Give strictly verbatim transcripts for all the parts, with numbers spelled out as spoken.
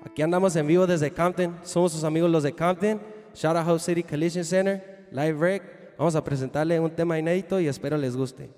Aquí andamos en vivo desde Compton. Somos sus amigos los de Compton. Shout out Hope City Collision Center. Live Rec. Vamos a presentarle un tema inédito y espero les guste.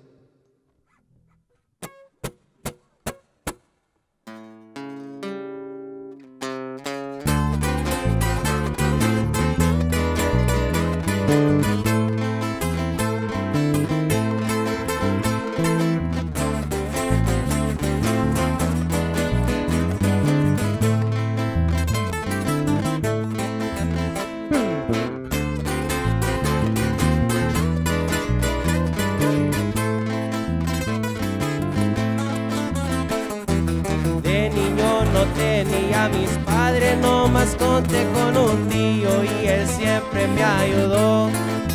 No tenía a mis padres, nomás conté con un tío y él siempre me ayudó.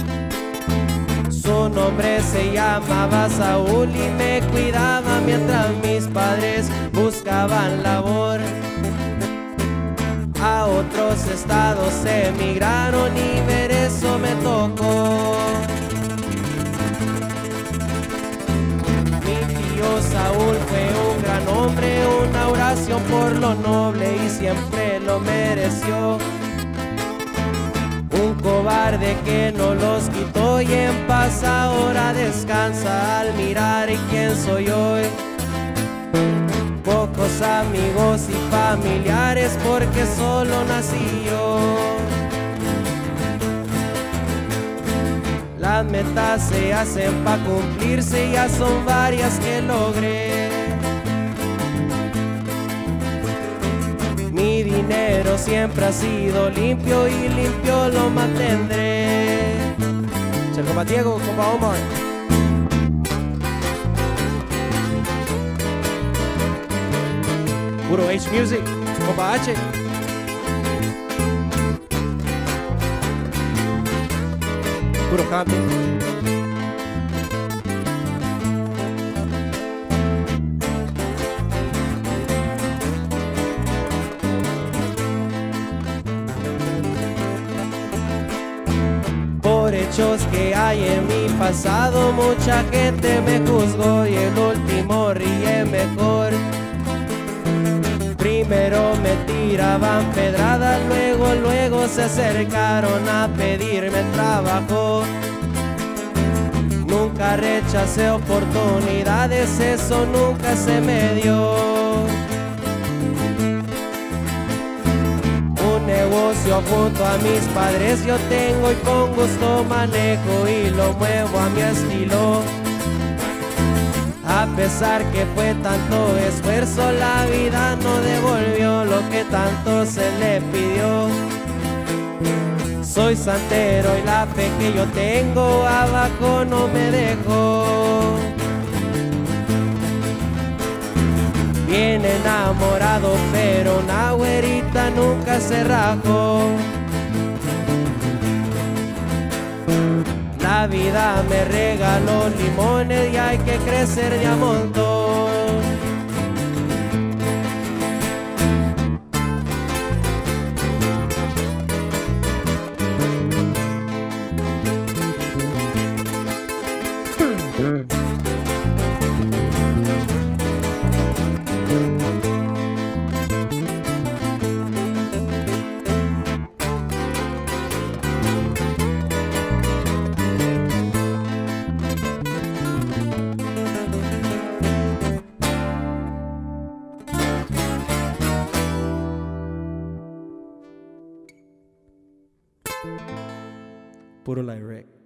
Su nombre se llamaba Saúl y me cuidaba mientras mis padres buscaban labor. A otros estados emigraron y ver eso me tocó. Saúl fue un gran hombre, una oración por lo noble y siempre lo mereció. Un cobarde que no los quitó y en paz ahora descansa al mirar quién soy hoy. Pocos amigos y familiares porque solo nací yo. Las metas se hacen pa' cumplirse, ya son varias que logré. Mi dinero siempre ha sido limpio y limpio lo mantendré. Che, compa Diego, compa Omar. Puro H Music, compa H. Puro Compton. Por hechos que hay en mi pasado, mucha gente me juzgó y el último ríe mejor. Primero me tiraban pedradas, luego, luego se acercaron a pedirme trabajo. Nunca rechacé oportunidades, eso nunca se me dio. Un negocio junto a mis padres yo tengo y con gusto manejo y lo muevo a mi estilo. A pesar que fue tanto esfuerzo, la vida no devolvió lo que tanto se le pidió. Soy santero y la fe que yo tengo abajo no me dejó. Bien enamorado, pero una güerita nunca se rajó. La vida me regaló limones y hay que crecer de a montón. Puro Live Rec.